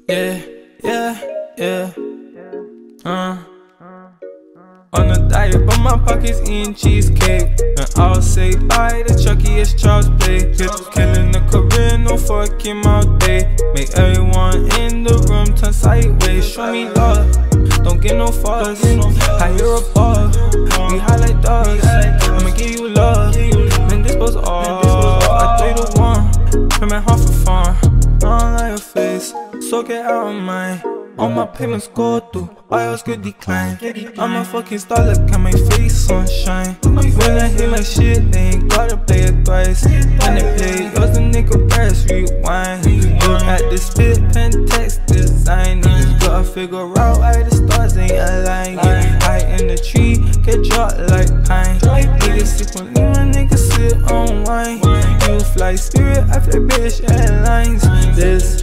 Yeah, yeah, yeah. On a diet, but my pockets eating cheesecake. And I'll say bye to Chucky as Charles Play. Killing the career, no fucking all day. Make everyone in the room turn sideways. Show me love, don't get no fuss. I hear a boss, we high like dogs. I'ma give you love, then dispose off. I play the one, from my heart for fun. I don't like your face, so get out of mine. All my payments go through, all else could decline. I'm a fucking star, look at my face, sunshine. When I hear my shit, they ain't gotta play it twice. When they play yours, the nigga press rewind. Look at the spit, pen, text, design. Niggas gotta figure out why the stars ain't aligned. Get high in the tree, get dropped like pine. Niggas sick when leave my niggas sit on wine. You fly Spirit, I fly British Airlines. This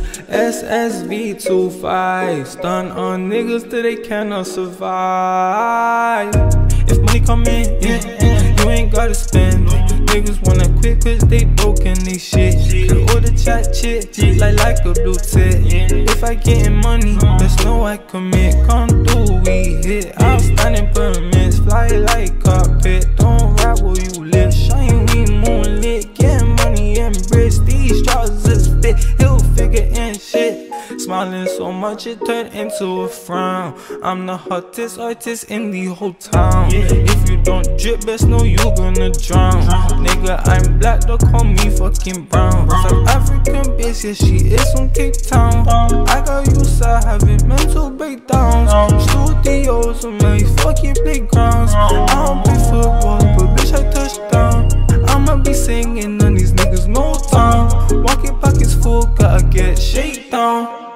SSV25 stun on niggas till they cannot survive. If money come in, you ain't gotta spend. Niggas wanna quit cause they broke and they shit. Cause all the chat shit like a blue tick. If I gettin' money, there's no I commit. Come through, we hit outstanding permits. Fly like carpet, don't rap where you live. Shine, we moonlit, getting money and bricks. These trousers fit, he'll figure and shit. Smiling so much it turned into a frown. I'm the hottest artist in the whole town. If you don't drip, best know you gonna drown. Nigga, I'm black, don't call me fucking brown. South African bitch, yeah, she is from Cape Town. I got used to having mental breakdowns. Studios on my fucking playgrounds. I don't play football, but bitch, I touch down. I'ma be singing on these niggas no time. Walking pockets full, gotta get shakedown.